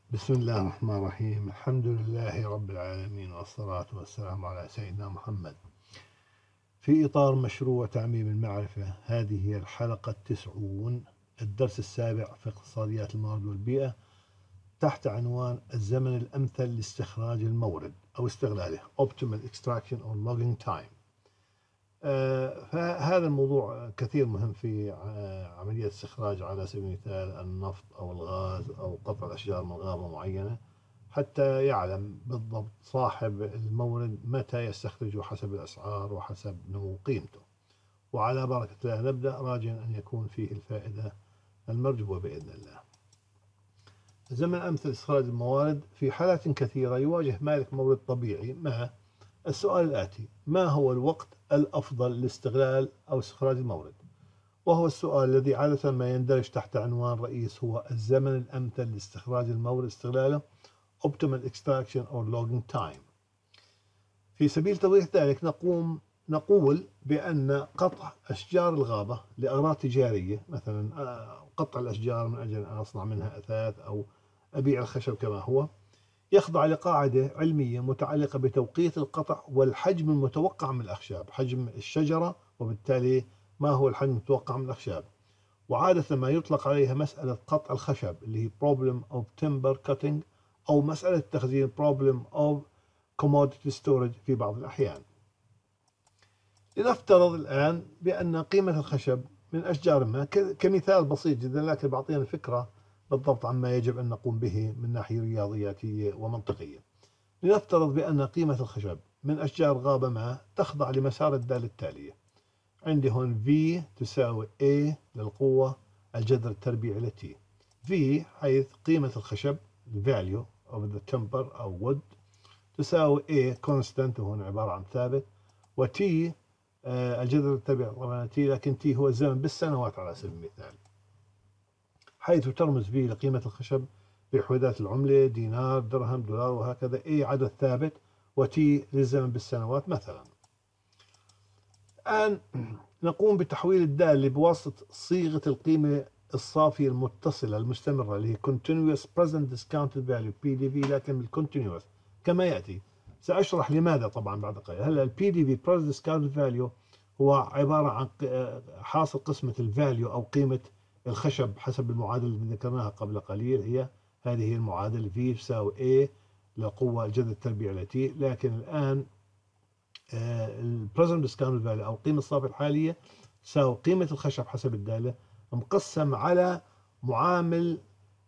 بسم الله الرحمن الرحيم. الحمد لله رب العالمين، والصلاة والسلام على سيدنا محمد. في إطار مشروع تعميم المعرفة، هذه هي الحلقة 90، الدرس السابع في اقتصاديات الموارد والبيئة، تحت عنوان الزمن الأمثل لاستخراج المورد أو استغلاله Optimal Extraction or Logging Time. فهذا الموضوع كثير مهم في عملية استخراج، على سبيل المثال النفط أو الغاز أو قطع الأشجار من غابة معينة، حتى يعلم بالضبط صاحب المورد متى يستخرجه حسب الأسعار وحسب نمو قيمته. وعلى بركة الله نبدأ، راجيا أن يكون فيه الفائدة المرجوة بإذن الله. الزمن الأمثل لاستخراج الموارد: في حالات كثيرة يواجه مالك مورد طبيعي مع السؤال الآتي: ما هو الوقت الأفضل لاستغلال أو استخراج المورد؟ وهو السؤال الذي عادة ما يندرج تحت عنوان رئيس، هو الزمن الأمثل لاستخراج المورد استغلاله Optimal Extraction or Logging Time. في سبيل توضيح ذلك نقول بأن قطع أشجار الغابة لأغراض تجارية، مثلا قطع الأشجار من أجل أن أصنع منها أثاث أو أبيع الخشب كما هو، يخضع لقاعدة علمية متعلقة بتوقيت القطع والحجم المتوقع من الأخشاب، حجم الشجرة، وبالتالي ما هو الحجم المتوقع من الأخشاب. وعادة ما يطلق عليها مسألة قطع الخشب اللي هي Problem of Timber Cutting، أو مسألة تخزين Problem of Commodity Storage في بعض الأحيان. لنفترض الآن بأن قيمة الخشب من أشجار ما، كمثال بسيط جدا لكن بعطينا فكرة بالضبط عما يجب أن نقوم به من ناحية رياضياتية ومنطقية. لنفترض بأن قيمة الخشب من أشجار غابة ما تخضع لمسار الدالة التالية. عندي هون V تساوي A للقوة الجذر التربيعي ل T. V حيث قيمة الخشب value of the timber أو wood تساوي A constant، وهون عبارة عن ثابت، و T الجذر التربيعي طبعا T، لكن T هو الزمن بالسنوات على سبيل المثال، حيث ترمز V لقيمة الخشب بوحدات العملة دينار درهم دولار وهكذا، A عدد ثابت، و T للزمن بالسنوات مثلا. الآن نقوم بتحويل الدالة بواسطة صيغة القيمة الصافية المتصلة المستمرة اللي هي Continuous Present Discounted Value PDV، لكن بالcontinuous كما يأتي. سأشرح لماذا طبعا بعد قليل. هلا ال PDV Present Discounted Value هو عبارة عن حاصل قسمة الفاليو أو قيمة الخشب حسب المعادلة اللي ذكرناها قبل قليل. هذه المعادلة V تساوي A لقوة الجذر التربيعي ل T. لكن الآن البريزنت ديسكاونت فاليو او القيمه الصافيه الحاليه تساوي قيمه الخشب حسب الداله مقسم على معامل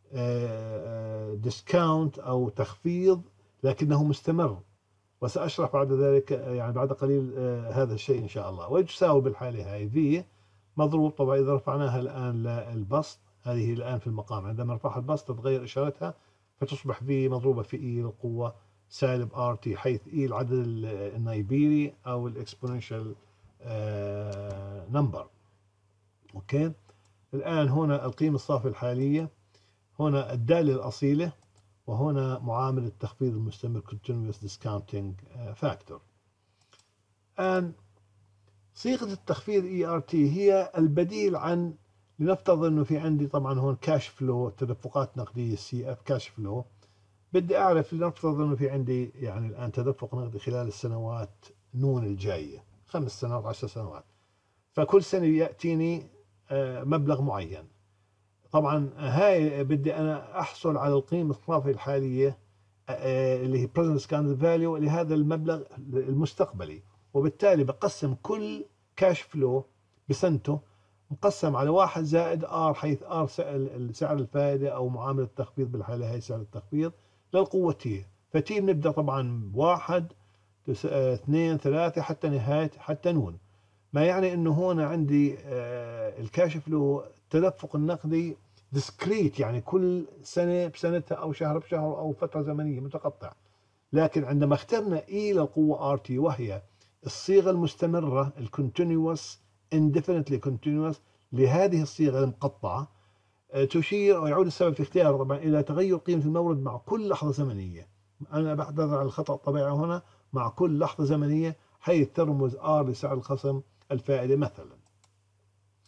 ديسكاونت او تخفيض لكنه مستمر، وساشرح بعد ذلك يعني بعد قليل هذا الشيء ان شاء الله. وتساوي بالحاله هاي في مضروب، طبعا اذا رفعناها الان للبسط، هذه الان في المقام، عندما نرفعها البسط تتغير اشارتها فتصبح في مضروبه في اي للقوه سالب ار تي، حيث اي العدد النايبيري او الاكسبوننشال نمبر. اوكي، الان هنا القيمه الصافيه الحاليه، هنا الداله الاصيله، وهنا معامل التخفيض المستمر continuous discounting factor. الان صيغه التخفيض ERT هي البديل عن، لنفترض انه في عندي طبعا هون كاش فلو، تدفقات نقديه CF كاش فلو، بدي أعرف، لنفترض أنه في عندي يعني الآن تدفق نقدي خلال السنوات نون الجاية 5 سنوات 10 سنوات، فكل سنة يأتيني مبلغ معين. طبعا هاي بدي أنا أحصل على القيمة الصافية الحالية اللي هي present discounted value لهذا المبلغ المستقبلي، وبالتالي بقسم كل كاش فلو بسنته مقسم على 1 زائد R، حيث R سعر الفائدة أو معاملة التخفيض، بالحالة هي سعر التخفيض للقوة T. فتي بنبدأ طبعا 1 2 3 حتى نهاية حتى نون، ما يعني انه هون عندي الكاش فلو التدفق النقدي ديسكريت، يعني كل سنة بسنتها او شهر بشهر او فترة زمنية متقطع. لكن عندما اخترنا اي للقوة ار تي وهي الصيغة المستمرة الكونتينوس indefinitely continuous لهذه الصيغة المقطعة، تشير أو يعود السبب في اختيار طبعا إلى تغير قيمة المورد مع كل لحظة زمنية. أنا بعتذر على الخطأ الطبيعي هنا، مع كل لحظة زمنية، حيث ترمز R لسعر الخصم الفائدة مثلا.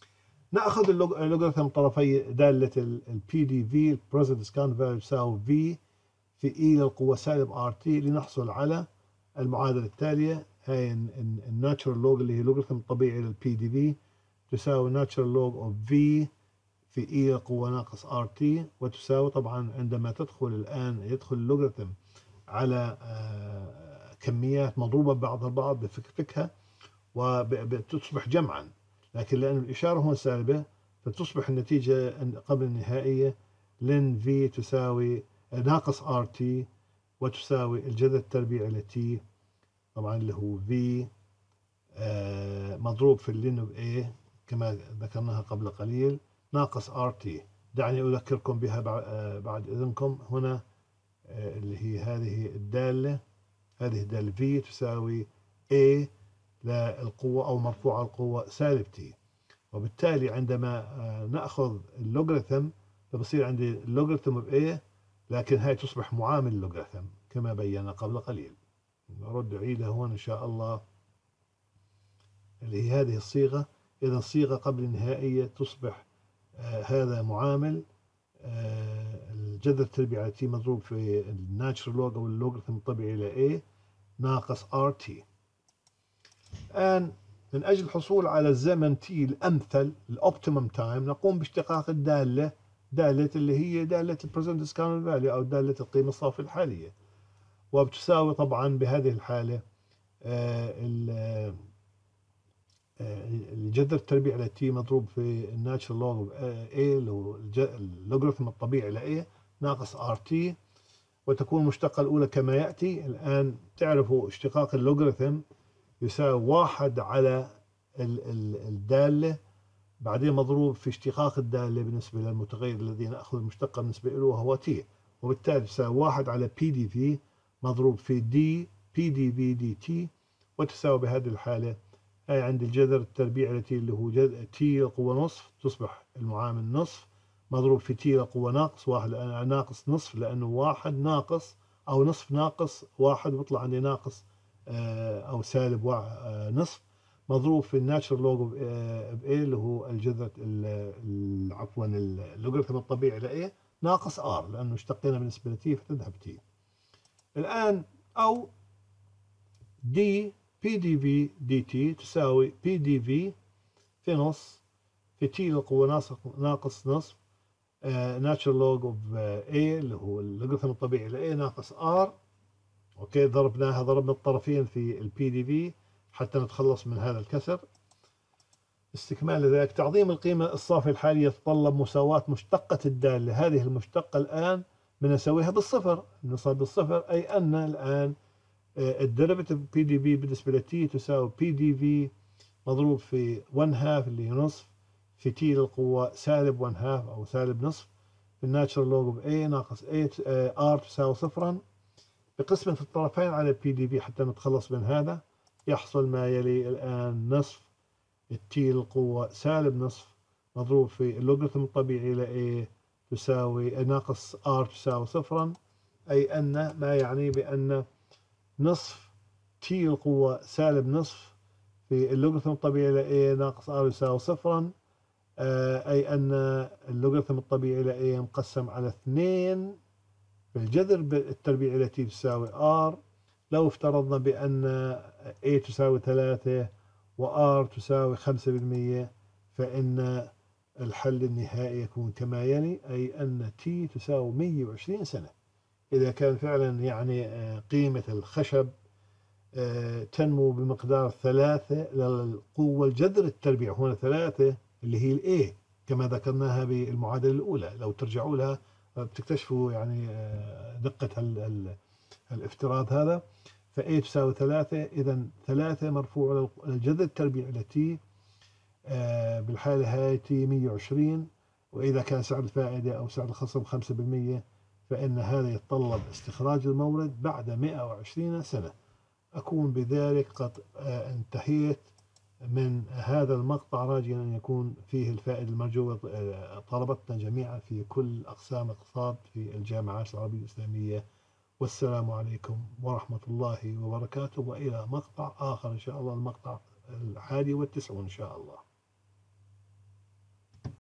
نأخذ اللوغاريتم طرفي دالة ال PDV present discount value تساوي V في E للقوة سالب RT لنحصل على المعادلة التالية. هاي الناتشرال لوج اللي هي لوغاريتم الطبيعي لل PDV تساوي ناتشرال لوج اوف V في E للقوة ناقص RT، وتساوي طبعا عندما يدخل اللوغاريتم على كميات مضروبة ببعضها البعض بفكها وتصبح جمعا، لكن لأن الإشارة هون سالبة فتصبح النتيجة قبل النهائية لن في تساوي ناقص RT وتساوي الجذر التربيعي ل T طبعا اللي هو V مضروب في اللين اوف A كما ذكرناها قبل قليل ناقص RT. دعني أذكركم بها بعد إذنكم. هنا اللي هي هذه الدالة V تساوي A للقوة أو مرفوع القوة سالب T، وبالتالي عندما نأخذ اللوغاريتم فبصير عندي اللوغاريتم ب A، لكن هاي تصبح معامل اللوغاريتم كما بينا قبل قليل. نرد أعيدها هون إن شاء الله اللي هي هذه الصيغة. إذا الصيغة قبل النهائية تصبح هذا معامل الجذر التربيعي على T مضروب في الناتشرال لوج أو اللوغاريتم الطبيعي ل A ناقص RT. الآن من أجل الحصول على الزمن T الأمثل الأوبتيمم تايم نقوم باشتقاق دالة اللي هي دالة البريزنت ديسكاونت فاليو أو دالة القيمة الصافية الحالية، وبتساوي طبعا بهذه الحالة الجذر التربيعي على T مضروب في الناتشرال لوج A اللي هو اللوغاريتم الطبيعي ل A ناقص RT، وتكون المشتقة الأولى كما يأتي. الآن تعرفوا اشتقاق اللوغاريتم يساوي 1 على الدالة بعدين مضروب في اشتقاق الدالة بالنسبة للمتغير الذي نأخذ المشتقة بالنسبة له وهو T، وبالتالي تساوي 1 على PDV مضروب في D PDV DT، وتساوي بهذه الحالة هاي عند الجذر التربيعي التي اللي هو T القوة نصف تصبح المعامل نصف مضروب في T القوة ناقص 1 ناقص نصف لأنه 1 ناقص أو نصف ناقص 1 بيطلع عندي ناقص أو سالب نصف مضروب في الناتشرال لوج ب A اللي هو الجذر عفوا اللوغاريتم الطبيعي ل A ناقص R لأنه اشتقينا بالنسبة ل T فتذهب T. الآن أو D PDV DT تساوي PDV في نص في T للقوة ناقص نصف ناتشرال لوج اوف A اللي هو اللوغاريتم الطبيعي ل A ناقص R. اوكي ضربنا الطرفين في البي دي في حتى نتخلص من هذا الكسر. استكمال ذلك تعظيم القيمة الصافية الحالية يتطلب مساواة مشتقة الدالة. هذه المشتقة الآن بنسويها بالصفر، نصل بالصفر أي أن الآن الديريفيتيف بي دي في بالنسبة لتي تساوي بي دي في مضروب في 1 هاف اللي هي نصف في تي للقوة سالب 1 هاف أو سالب نصف في الناتشرال لوج اوف A ناقص ار تساوي صفرا بقسمة الطرفين على بي دي في حتى نتخلص من هذا. يحصل ما يلي الآن نصف التي للقوة سالب نصف مضروب في اللوغاريتم الطبيعي ل A تساوي ناقص R تساوي صفرا، أي أن ما يعني بأن نصف T للقوة سالب نصف في اللوغاريتم الطبيعي ل A ناقص R يساوي صفرا، أي أن اللوغاريتم الطبيعي ل A مقسم على 2 بالجذر التربيعي التي تساوي R. لو افترضنا بأن A تساوي 3 و R تساوي 5% فإن الحل النهائي يكون كما يلي، أي أن T تساوي 120 سنة. إذا كان فعلا يعني قيمة الخشب تنمو بمقدار 3 للقوة الجذر التربيع هنا 3 اللي هي الA كما ذكرناها بالمعادلة الأولى، لو ترجعوا لها بتكتشفوا يعني دقة الافتراض هذا. فA تساوي 3، إذا 3 مرفوع للجذر التربيع التي بالحالة هاي تي 120، وإذا كان سعر الفائدة أو سعر الخصم 5% فإن هذا يتطلب استخراج المورد بعد 120 سنة. أكون بذلك قد انتهيت من هذا المقطع، راجيا أن يكون فيه الفائدة المرجوة طلبتنا جميعا في كل أقسام الاقتصاد في الجامعات العربية الإسلامية. والسلام عليكم ورحمة الله وبركاته، وإلى مقطع آخر إن شاء الله، المقطع 91 إن شاء الله.